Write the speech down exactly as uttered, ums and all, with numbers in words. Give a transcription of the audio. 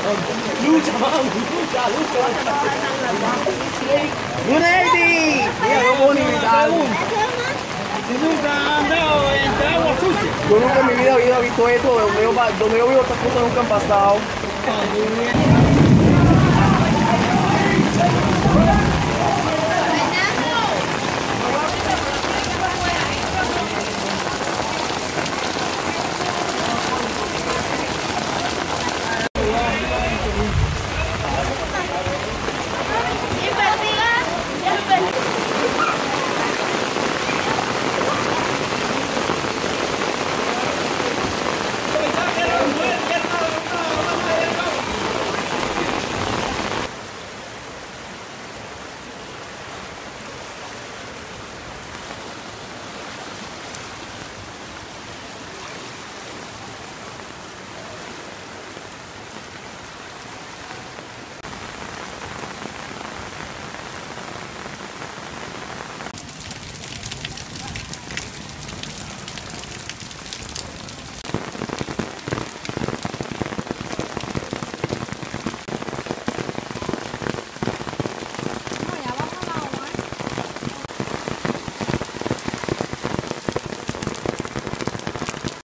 Lucha, vamos, lucha, lucha. ¡Lady! Mira, qué bonita. Nunca han andado entre agua sucia. Yo nunca en mi vida había visto esto. Donde yo, donde yo vivo estas cosas nunca han pasado.